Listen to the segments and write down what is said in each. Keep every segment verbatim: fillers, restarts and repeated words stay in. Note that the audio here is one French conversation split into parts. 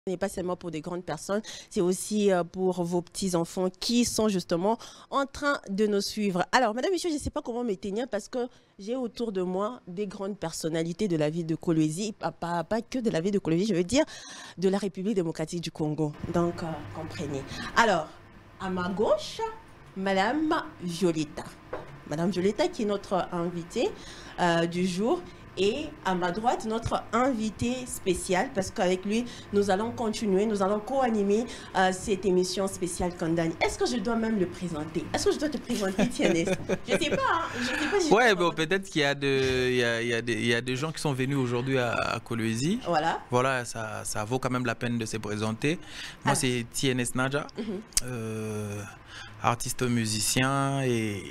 n'est pas seulement pour des grandes personnes, c'est aussi euh, pour vos petits-enfants qui sont justement en train de nous suivre. Alors, madame, monsieur, je ne sais pas comment m'éteindre parce que j'ai autour de moi des grandes personnalités de la ville de Kolwezi, pas, pas, pas que de la ville de Kolwezi, je veux dire de la République démocratique du Congo. Donc, euh, comprenez. Alors, à ma gauche, madame Violeta. Madame Violeta qui est notre invitée euh, du jour. Et à ma droite, notre invité spécial, parce qu'avec lui, nous allons continuer, nous allons co-animer euh, cette émission spéciale Kandani. Est-ce que je dois même le présenter? Est-ce que je dois te présenter, Tienès? Je ne sais pas. Hein. Je sais pas si ouais, bon, peut-être qu'il y a de, il y a, il y a des, il y a des gens qui sont venus aujourd'hui à, à Kolwezi. Voilà. Voilà, ça, ça vaut quand même la peine de se présenter. Moi, ah. c'est Tienès Nadja, mm-hmm. euh, artiste musicien et...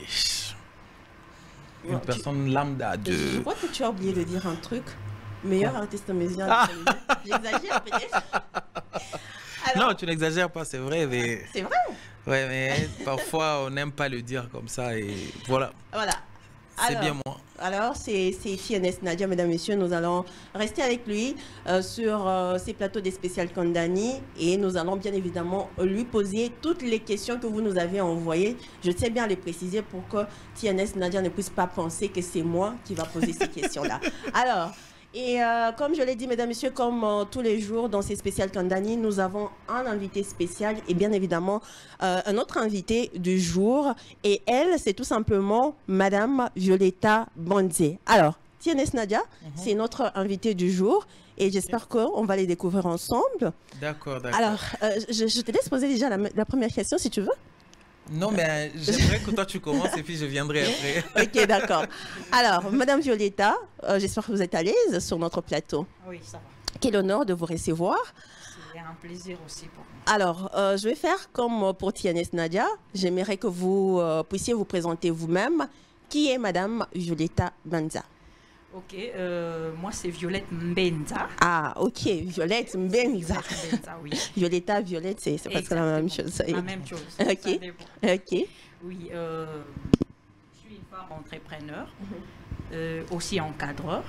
Une bon, personne tu... lambda de... Je crois que tu as oublié de dire un truc. Meilleur oh. artiste musicien. Ah. J'exagère peut-être. Alors... Non, tu n'exagères pas, c'est vrai. Mais... C'est vrai. Ouais, mais parfois on n'aime pas le dire comme ça et voilà. Voilà. C'est bien moi. Alors, c'est Tienès Nadja, mesdames, messieurs. Nous allons rester avec lui euh, sur euh, ces plateaux des spéciales Kandani et nous allons bien évidemment lui poser toutes les questions que vous nous avez envoyées. Je tiens bien à les préciser pour que Tienès Nadja ne puisse pas penser que c'est moi qui va poser ces questions-là. Alors, et euh, comme je l'ai dit, mesdames, messieurs, comme euh, tous les jours dans ces spéciales Kandani, nous avons un invité spécial et bien évidemment euh, un autre invité du jour. Et elle, c'est tout simplement Madame Violeta Banzé. Alors, Tienès Nadja, mm-hmm. c'est notre invité du jour et j'espère qu'on va les découvrir ensemble. D'accord, d'accord. Alors, euh, je, je te laisse poser déjà la, la première question si tu veux. Non, mais j'aimerais que toi tu commences et puis je viendrai après. Ok, d'accord. Alors, Madame Violeta, euh, j'espère que vous êtes à l'aise sur notre plateau. Oui, ça va. Quel honneur de vous recevoir. C'est un plaisir aussi pour moi. Alors, euh, je vais faire comme pour Tienès Nadja. J'aimerais que vous euh, puissiez vous présenter vous-même. Qui est Madame Violeta Banza? Ok, euh, moi c'est Violette Mbenza. Ah, ok, Violette Mbenza. Mbenza, oui. Violeta, Violette, c'est presque la même chose. La même chose. Ok, ok. Oui, euh, je suis une femme entrepreneur, mm-hmm. euh, aussi encadreur,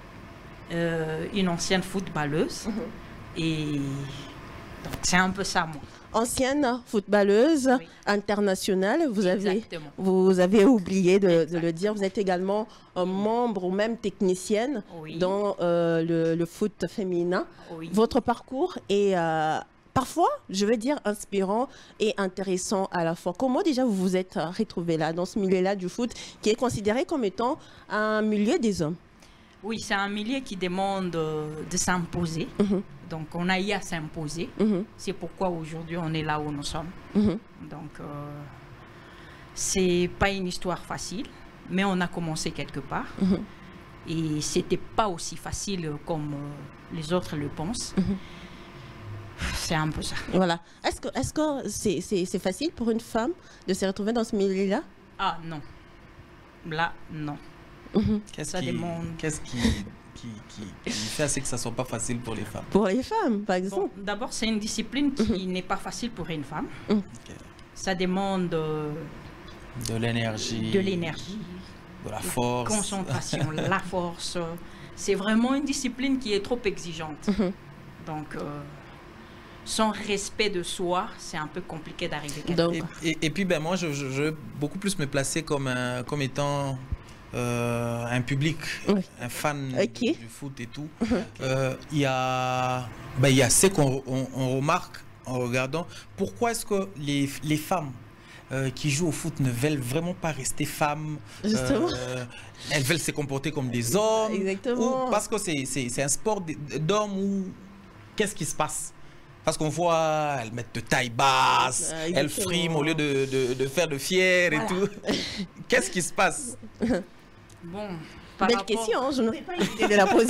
euh, une ancienne footballeuse. Mm-hmm. Et donc c'est un peu ça, moi. Ancienne footballeuse oui. internationale, vous avez, vous avez oublié de, de le dire, vous êtes également un membre ou même technicienne oui. dans euh, le, le foot féminin. Oui. Votre parcours est euh, parfois, je veux dire, inspirant et intéressant à la fois. Comment déjà vous vous êtes retrouvée là, dans ce milieu-là du foot, qui est considéré comme étant un milieu des hommes? Oui, c'est un milieu qui demande de s'imposer. Mm-hmm. Donc, on a eu à s'imposer. Mm-hmm. C'est pourquoi aujourd'hui, on est là où nous sommes. Mm-hmm. Donc, euh, c'est pas une histoire facile, mais on a commencé quelque part. Mm-hmm. Et c'était pas aussi facile comme euh, les autres le pensent. Mm-hmm. C'est un peu ça. Voilà. Est-ce que est-ce que c'est c'est c'est facile pour une femme de se retrouver dans ce milieu-là? Ah non. Là, non. Mm-hmm. Qu'est-ce qui, qu'est-ce qui, qui, qui, qui fait assez que ça ne soit pas facile pour les femmes? Pour les femmes, par exemple? Bon, d'abord, c'est une discipline qui mm-hmm. n'est pas facile pour une femme. Mm-hmm. Okay. Ça demande euh, de l'énergie, de l'énergie, de la force, concentration, la force. C'est vraiment une discipline qui est trop exigeante. Mm-hmm. Donc, euh, sans respect de soi, c'est un peu compliqué d'arriver quelque part. Et, et, et puis, ben, moi, je, je, je veux beaucoup plus me placer comme, un, comme étant... Euh, un public, oui. un fan okay. du foot et tout. Il okay. euh, y a, ben, y a ce qu'on on, on remarque en regardant. Pourquoi est-ce que les, les femmes euh, qui jouent au foot ne veulent vraiment pas rester femmes? Justement. Euh, elles veulent se comporter comme des hommes. Exactement. Ou parce que c'est un sport d'hommes où qu'est-ce qui se passe? Parce qu'on voit, elles mettent de taille basse, ah, elles friment au lieu de, de, de faire de fier voilà. et tout. Qu'est-ce qui se passe? Bon, par Belle rapport... question, je n'aurais pas idée de la poser.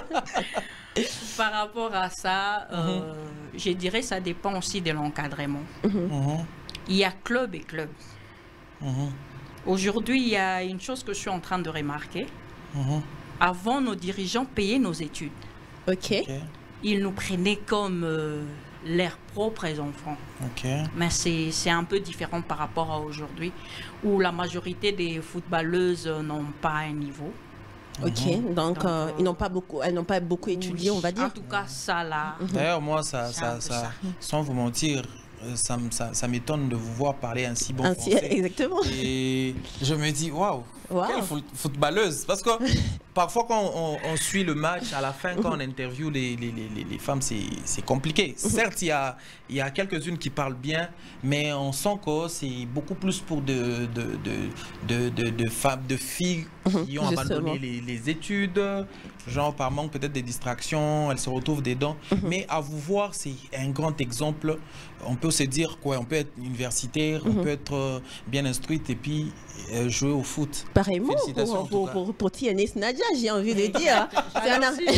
Par rapport à ça, euh, mm-hmm. je dirais que ça dépend aussi de l'encadrement. Mm-hmm. Il y a club et club. Mm-hmm. Aujourd'hui, il y a une chose que je suis en train de remarquer. Mm-hmm. Avant, nos dirigeants payaient nos études. Ok. okay. Ils nous prenaient comme euh, leurs propres enfants. Okay. Mais c'est un peu différent par rapport à aujourd'hui, où la majorité des footballeuses n'ont pas un niveau. Ok, donc, donc euh, ils n'ont pas beaucoup, elles n'ont pas beaucoup étudié, oui, on va dire. En tout cas, ça là. D'ailleurs, moi, ça, ça, ça, ça, sans vous mentir, ça, ça, ça m'étonne de vous voir parler un si bon ainsi, français. Exactement. Et je me dis, waouh, wow, quelle footballeuse. Parce que parfois, quand on, on suit le match, à la fin, quand on interviewe les, les, les, les femmes, c'est compliqué. Certes, il y a, il y a quelques-unes qui parlent bien, mais on sent que c'est beaucoup plus pour de, de, de, de, de, de femmes, de filles qui ont abandonné les, les études, genre par manque peut-être des distractions, elles se retrouvent dedans. Mais à vous voir, c'est un grand exemple. On peut se dire quoi, on peut être universitaire, on peut être bien instruite et puis euh, jouer au foot. Pareillement pour, pour, pour, pour Tianis Nadia, j'ai envie de dire. Un... Aussi,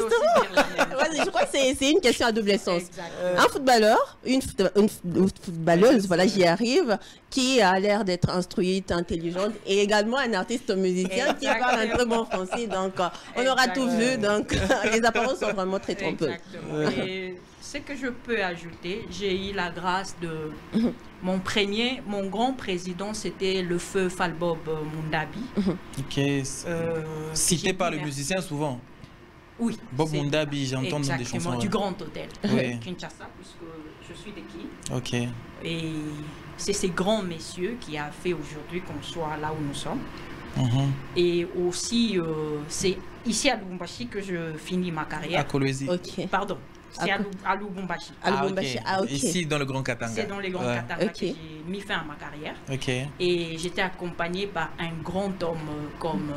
aussi je crois que c'est une question à double sens. Euh... Un footballeur, une, une, une footballeuse, voilà, j'y arrive, qui a l'air d'être instruite, intelligente, et également un artiste musicien qui parle un très bon français. Donc, on aura tout vu. Donc, les apparences sont vraiment très trompeuses. Et ce que je peux ajouter, j'ai eu la grâce de mon premier, mon grand président, c'était le feu Falbob Mundabi. Ok. Euh, Cité par le musicien souvent. Oui. Bob Mundabi, j'entends dans des chansons. Du Grand Hôtel. Oui. Kinshasa, puisque je suis de qui. Ok. Et c'est ces grands messieurs qui a fait aujourd'hui qu'on soit là où nous sommes. Mm-hmm. Et aussi, euh, c'est ici à Lubumbashi que je finis ma carrière. À Kolwezi. Ok. Pardon. C'est à, à Lubumbashi. À Lubumbashi. Ah, ah, okay. Ici dans le Grand Katanga. C'est dans le Grand ouais. Katanga okay. que j'ai mis fin à ma carrière. Okay. Et j'étais accompagnée par un grand homme comme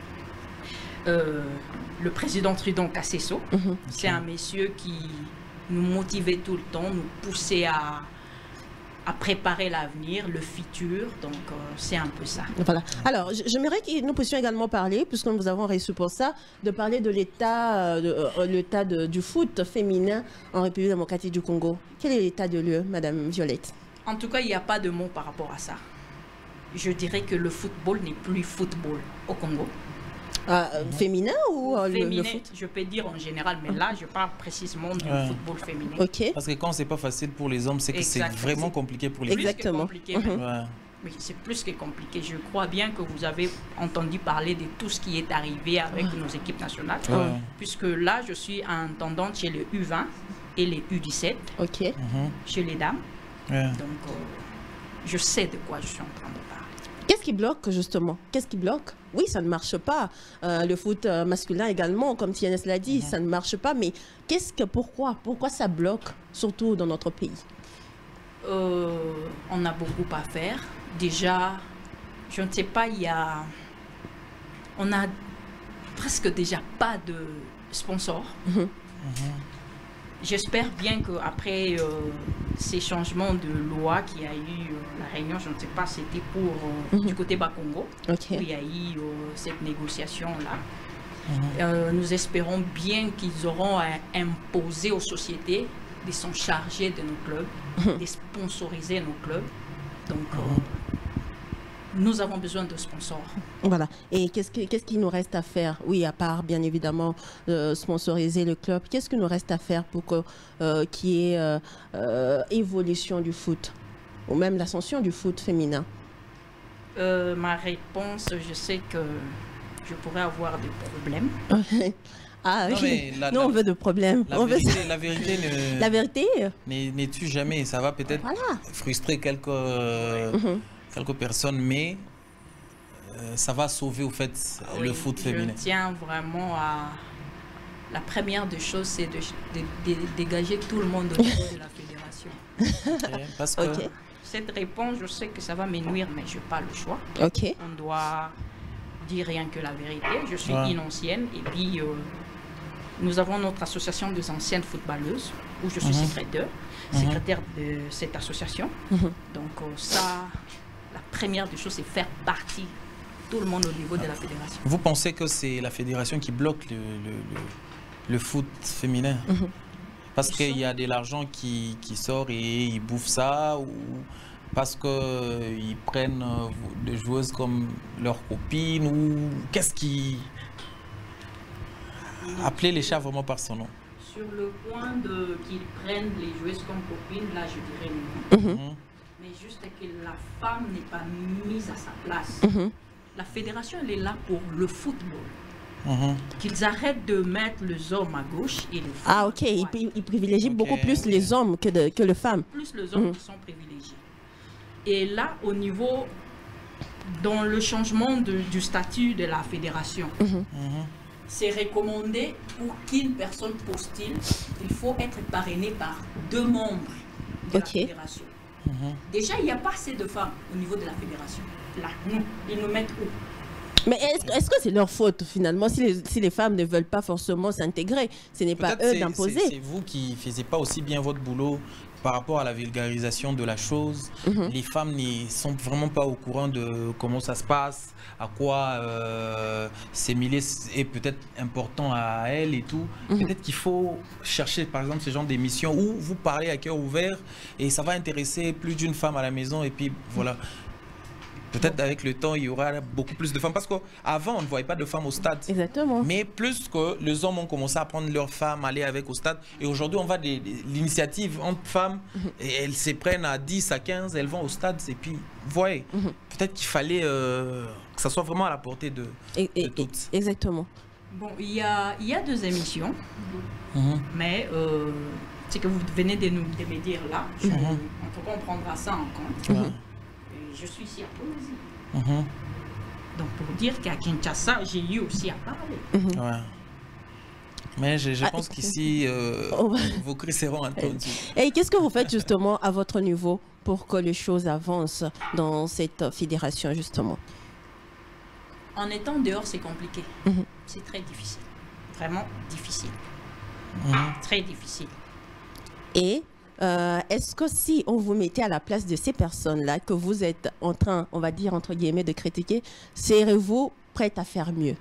euh, euh, le président Trudon Kasseso. Mm-hmm. Okay. C'est un monsieur qui nous motivait tout le temps, nous poussait à à préparer l'avenir, le futur, donc euh, c'est un peu ça. Voilà. Alors, j'aimerais que nous puissions également parler, puisque nous avons reçu pour ça, de parler de l'état euh, l'état du foot féminin en République démocratique du Congo. Quel est l'état de lieu, Madame Violette? En tout cas, il n'y a pas de mots par rapport à ça. Je dirais que le football n'est plus football au Congo. Euh, féminin ou euh, féminin, le, le foot? Je peux dire en général, mais là, je parle précisément du ouais. football féminin. Okay. Parce que quand c'est pas facile pour les hommes, c'est que c'est vraiment compliqué pour les filles. Exactement. Compliqué, mm-hmm. ouais. Oui, c'est plus que compliqué. Je crois bien que vous avez entendu parler de tout ce qui est arrivé avec ouais. nos équipes nationales. Ouais. Puisque là, je suis intendante chez les U vingt et les U dix-sept, okay. mm-hmm. chez les dames. Ouais. Donc, euh, je sais de quoi je suis en train de parler. Qu'est-ce qui bloque justement? Qu'est-ce qui bloque? Oui, ça ne marche pas. Euh, le foot euh, masculin également, comme Tianis l'a dit, mm-hmm. ça ne marche pas. Mais qu'est-ce que, pourquoi? Pourquoi ça bloque, surtout dans notre pays? euh, On a beaucoup à faire. Déjà, je ne sais pas, il y a... On a presque déjà pas de sponsors. Mm-hmm. Mm-hmm. J'espère bien qu'après euh, ces changements de loi qu'il y a eu, euh, la réunion, je ne sais pas, c'était pour euh, mm-hmm. du côté Bas-Congo, okay. où il y a eu euh, cette négociation-là. Mm-hmm. euh, nous espérons bien qu'ils auront à imposer aux sociétés de s'en charger de nos clubs, mm-hmm. de sponsoriser nos clubs. Donc, euh, nous avons besoin de sponsors. Voilà. Et qu'est-ce qui, qu'est-ce qu'il nous reste à faire? Oui, à part, bien évidemment, euh, sponsoriser le club, qu'est-ce qu'il nous reste à faire pour que, euh, qu'il y ait euh, euh, évolution du foot, ou même l'ascension du foot féminin? euh, Ma réponse, je sais que je pourrais avoir des problèmes. Ah non, oui, la, nous la, on veut de problèmes. La, on vérité, veut... la vérité ne... La vérité n'est tue jamais. Ça va peut-être voilà. frustrer quelques... Euh, mm-hmm. quelques personnes, mais euh, ça va sauver au fait oui, le foot féminin. Je tiens vraiment à... La première des choses, c'est de, de, de, de dégager tout le monde au niveau de la fédération. Okay, parce que... okay. Cette réponse, je sais que ça va me nuire, mais je n'ai pas le choix. Okay. On doit dire rien que la vérité. Je suis ouais. une ancienne et puis euh, nous avons notre association des anciennes footballeuses où je suis mm-hmm. secrétaire, mm-hmm. secrétaire de cette association. Mm-hmm. Donc euh, ça... La première des choses, c'est faire partie tout le monde au niveau de la fédération. Vous pensez que c'est la fédération qui bloque le, le, le, le foot féminin? Mm-hmm. Parce qu'il y a de l'argent qui, qui sort et ils bouffent ça, ou parce qu'ils euh, prennent euh, des joueuses comme leurs copines, ou qu'est-ce qui... Appelez les chats vraiment par son nom. Sur le point de qu'ils prennent les joueuses comme copines, là je dirais non. Mm-hmm. Mais juste que la femme n'est pas mise à sa place. Mm-hmm. La fédération, elle est là pour le football. Mmh. Qu'ils arrêtent de mettre les hommes à gauche et les femmes. Ah, ok. Ils, ils privilégient okay. beaucoup plus les hommes que, de, que les femmes. Plus les hommes mmh. qui sont privilégiés. Et là, au niveau, dans le changement de, du statut de la fédération, mmh. Mmh. c'est recommandé pour qu'une personne postule, il faut être parrainé par deux membres de okay. la fédération. Mmh. Déjà, il n'y a pas assez de femmes au niveau de la fédération. Là, nous, ils nous mettent où? Mais est-ce est que c'est leur faute finalement si les, si les femmes ne veulent pas forcément s'intégrer? Ce n'est pas eux d'imposer. C'est vous qui ne faisiez pas aussi bien votre boulot par rapport à la vulgarisation de la chose. Mm-hmm. Les femmes ne sont vraiment pas au courant de comment ça se passe, à quoi euh, ces milliers est peut-être important à elles et tout. Mm-hmm. Peut-être qu'il faut chercher par exemple ce genre d'émissions où vous parlez à cœur ouvert et ça va intéresser plus d'une femme à la maison et puis voilà. Peut-être avec le temps, il y aura beaucoup plus de femmes. Parce qu'avant, on ne voyait pas de femmes au stade. Exactement. Mais plus que les hommes ont commencé à prendre leurs femmes, aller avec au stade. Et aujourd'hui, on va de l'initiative entre femmes. Mm-hmm. Et elles se prennent à dix, à quinze, elles vont au stade. Et puis, vous voyez, mm-hmm. peut-être qu'il fallait euh, que ça soit vraiment à la portée de, et, et, de toutes. Exactement. Bon, il y a, il y a deux émissions. Mm-hmm. Mais euh, c'est que vous venez de, nous, de me dire là. Je, mm-hmm. En tout cas, on prendra ça en compte. Mm-hmm. Je suis ici à Poésie. Mm-hmm. Donc, pour dire qu'à Kinshasa, j'ai eu aussi à parler. Mm-hmm. Ouais. Mais je, je ah, pense qu'ici, euh, oh. vos cris seront entendus. Et qu'est-ce que vous faites justement à votre niveau pour que les choses avancent dans cette fédération, justement? En étant dehors, c'est compliqué. Mm-hmm. C'est très difficile. Vraiment difficile. Mm-hmm. Très difficile. Et Euh, est-ce que si on vous mettait à la place de ces personnes-là que vous êtes en train, on va dire entre guillemets, de critiquer, serez-vous prête à faire mieux?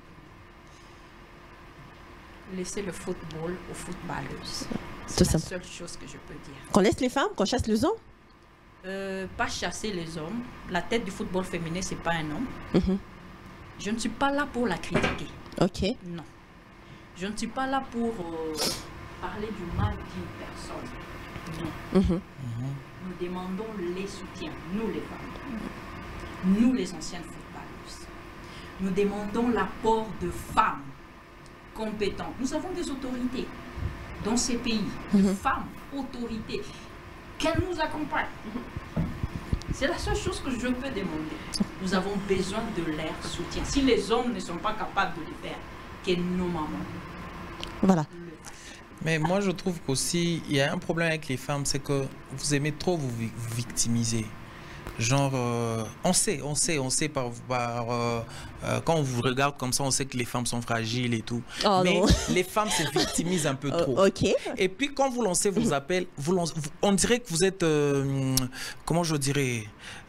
Laissez le football aux footballeuses. C'est la seule chose que je peux dire. Qu'on laisse les femmes, qu'on chasse les hommes? euh, Pas chasser les hommes. La tête du football féminin, c'est pas un homme. Mm-hmm. Je ne suis pas là pour la critiquer. Ok. Non. Je ne suis pas là pour euh, parler du mal d'une personne. Non. Mm-hmm. Nous demandons les soutiens, nous les femmes, nous les anciennes footballeuses. Nous demandons l'apport de femmes compétentes. Nous avons des autorités dans ces pays, mm-hmm. des femmes autorités, qu'elles nous accompagnent. Mm-hmm. C'est la seule chose que je peux demander. Nous avons besoin de leur soutien. Si les hommes ne sont pas capables de le faire, que nos mamans. Voilà. Mais moi, je trouve qu'aussi, il y a un problème avec les femmes, c'est que vous aimez trop vous, vous victimiser. Genre, euh, on sait, on sait, on sait par... par euh, euh, quand on vous regarde comme ça, on sait que les femmes sont fragiles et tout. Oh, mais non. Les femmes se victimisent un peu trop. Uh, ok. Et puis, quand vous lancez vos appels, vous lancez, vous, on dirait que vous êtes... Euh, comment je dirais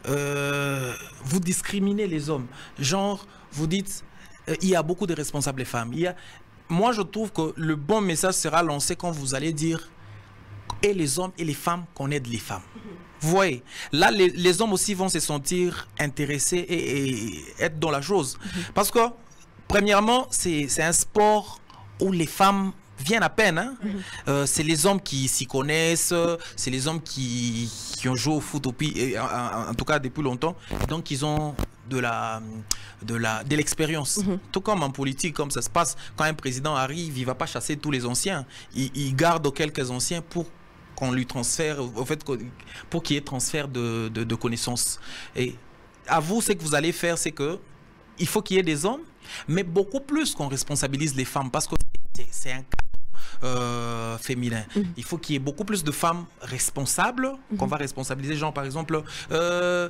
euh, vous discriminez les hommes. Genre, vous dites, euh, il y a beaucoup de responsables femmes. Il y a... Moi, je trouve que le bon message sera lancé quand vous allez dire et les hommes et les femmes qu'on aide les femmes. Vous voyez, là, les, les hommes aussi vont se sentir intéressés et, et être dans la chose. Parce que, premièrement, c'est un sport où les femmes viennent à peine. Hein? Euh, c'est les hommes qui s'y connaissent, c'est les hommes qui, qui ont joué au foot au pays, en, en, en tout cas depuis longtemps. Donc, ils ont de la de la de l'expérience. Mm-hmm. Tout comme en politique, comme ça se passe, quand un président arrive, il va pas chasser tous les anciens. Il, il garde quelques anciens pour qu'on lui transfère, au fait, pour qu'il y ait transfert de, de, de connaissances. Et à vous, ce que vous allez faire, c'est que il faut qu'il y ait des hommes, mais beaucoup plus qu'on responsabilise les femmes, parce que c'est un cas euh, féminin. Mmh. Il faut qu'il y ait beaucoup plus de femmes responsables, mmh. qu'on va responsabiliser, genre par exemple, euh,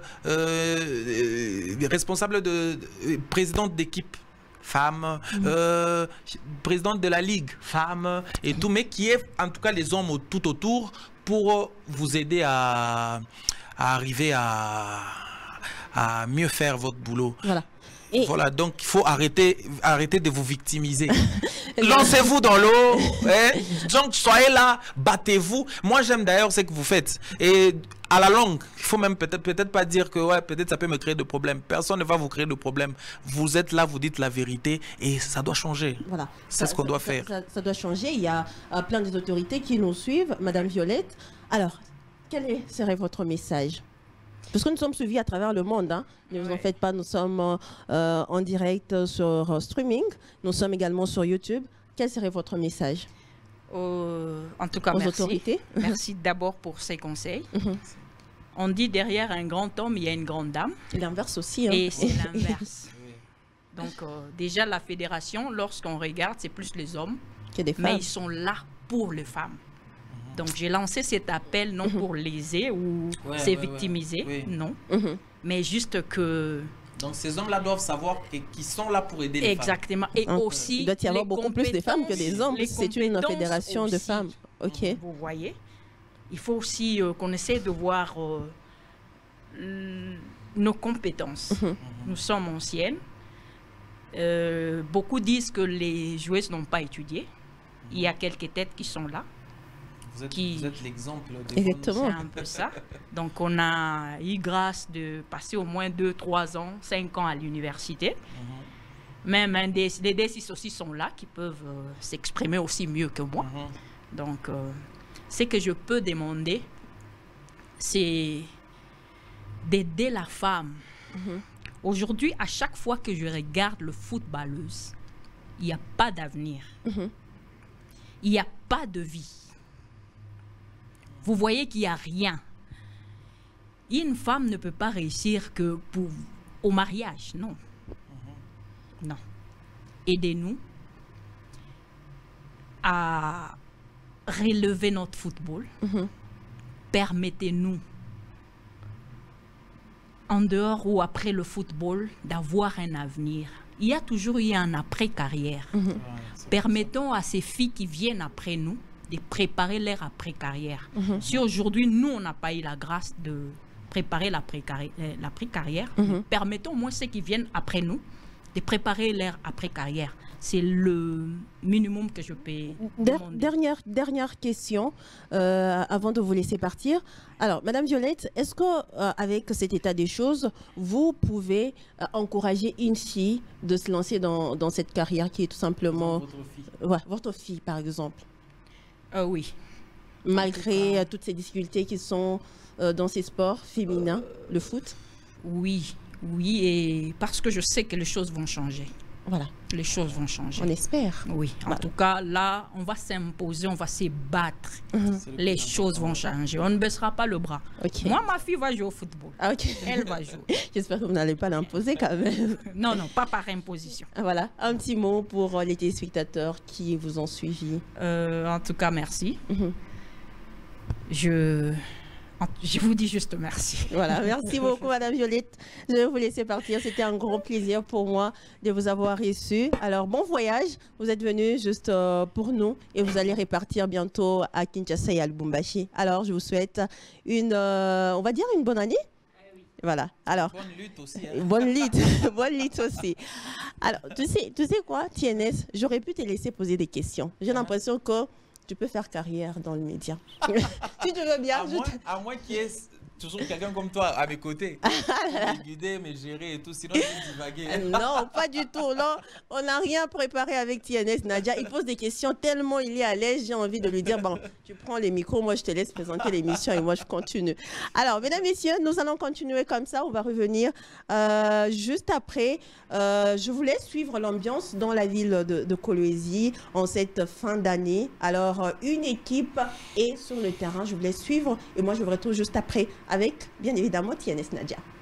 euh, responsable de, de présidente d'équipe, femme, mmh. euh, présidente de la ligue, femme, et tout, mais qui est en tout cas les hommes tout autour pour vous aider à, à arriver à, à mieux faire votre boulot. Voilà. Et voilà, donc il faut arrêter, arrêter de vous victimiser. Lancez-vous dans l'eau, hein? Donc soyez là, battez-vous. Moi j'aime d'ailleurs ce que vous faites. Et à la longue, il faut même peut-être peut-être pas dire que ouais, peut-être ça peut me créer de problèmes. Personne ne va vous créer de problèmes. Vous êtes là, vous dites la vérité et ça doit changer. Voilà. C'est ce qu'on doit faire. Ça, ça doit changer. Il y a euh, plein des autorités qui nous suivent. Madame Violette, alors, quel est, serait votre message? Parce que nous sommes suivis à travers le monde. Hein. Ne vous Ouais. en faites pas, nous sommes euh, en direct sur euh, streaming. Nous sommes également sur YouTube. Quel serait votre message Euh, en tout cas, aux merci. autorités? Merci d'abord pour ces conseils. Mhm. On dit derrière un grand homme, il y a une grande dame. Et l'inverse aussi. Hein. Et c'est l'inverse. Oui. Donc euh, déjà, la fédération, lorsqu'on regarde, c'est plus les hommes. Que des Mais femmes. ils sont là pour les femmes. Donc j'ai lancé cet appel non pour léser ou Ouais, se ouais, victimiser, ouais. Oui. non. Mhm. Mais juste que... Donc ces hommes-là doivent savoir qu'ils sont là pour aider les Exactement. Et Hein. aussi... Il doit y avoir les beaucoup plus de femmes que des hommes. les C'est une compétences fédération de aussi. femmes. Ok. Vous voyez, il faut aussi euh, qu'on essaie de voir euh, l- nos compétences. Mhm. Nous sommes anciennes. Euh, beaucoup disent que les joueuses n'ont pas étudié. Il y a quelques têtes qui sont là. Vous êtes, Qui- vous êtes l'exemple de Exactement. C'est un peu ça. Donc, on a eu grâce de passer au moins deux, trois ans, cinq ans à l'université. Même un des, les D six aussi sont là, qui peuvent euh, s'exprimer aussi mieux que moi. Mhm. Donc, euh, ce que je peux demander, c'est d'aider la femme. Aujourd'hui, à chaque fois que je regarde le footballeuse, il n'y a pas d'avenir. Mhm. Il n'y a pas de vie. Vous voyez qu'il n'y a rien. Une femme ne peut pas réussir que pour, au mariage, non. Non. Aidez-nous à relever notre football. Mhm. Permettez-nous, en dehors ou après le football, d'avoir un avenir. Il y a toujours eu un après-carrière. Mhm. Ouais, c'est- Permettons à ces filles qui viennent après nous de préparer leur après-carrière. Mhm. Si aujourd'hui, nous, on n'a pas eu la grâce de préparer l'après-carri- euh, l'après-carrière, Mhm. permettons au moins ceux qui viennent après nous de préparer leur après-carrière. C'est le minimum que je peux Der- demander. dernière, dernière question euh, avant de vous laisser partir. Alors, Madame Violette, est-ce que euh, avec cet état des choses, vous pouvez euh, encourager une fille de se lancer dans, dans cette carrière qui est tout simplement Votre fille. ouais, votre fille, par exemple, Euh, oui. malgré euh, toutes ces difficultés qui sont euh, dans ces sports féminins, le foot? Oui, oui, et parce que je sais que les choses vont changer. Voilà, Les choses vont changer. on espère. Oui, en Voilà. tout cas, là, on va s'imposer, on va se battre. C'est le Les plus choses vont important. changer. On ne baissera pas le bras. Ok. Moi, ma fille va jouer au football. Ah, ok. Elle va jouer. J'espère que vous n'allez pas l'imposer quand même. Non, non, pas par imposition. Voilà, un petit mot pour euh, les téléspectateurs qui vous ont suivi. Euh, en tout cas, merci. Mhm. Je, je vous dis juste merci. Voilà, merci beaucoup Madame Violette. Je vais vous laisser partir. C'était un grand plaisir pour moi de vous avoir reçu. Alors, bon voyage. Vous êtes venu juste euh, pour nous et vous allez repartir bientôt à Kinshasa et à Lubumbashi. Alors, je vous souhaite une, euh, on va dire une bonne année. Voilà. Alors, Bonne lutte aussi. hein. bonne lutte, bonne lutte aussi. Alors, tu sais, tu sais quoi, T N S, j'aurais pu te laisser poser des questions. J'ai l'impression que tu peux faire carrière dans le média. Si tu veux bien, À je moins, te- à moins qu'il y ait toujours quelqu'un comme toi à mes côtés. Me guider, me gérer et tout. Sinon, je vais divaguer. Euh, Non, pas du tout. Non, on n'a rien préparé avec T N S. Nadia, il pose des questions tellement il est à l'aise. J'ai envie de lui dire, bon, tu prends les micros, moi je te laisse présenter l'émission et moi je continue. Alors, mesdames, messieurs, nous allons continuer comme ça. On va revenir euh, juste après. Euh, je vous laisse suivre l'ambiance dans la ville de, de Kolwezi en cette fin d'année. Alors, euh, une équipe est sur le terrain. Je vous laisse suivre et moi je vous retrouve juste après avec, bien évidemment, T N S Nadia.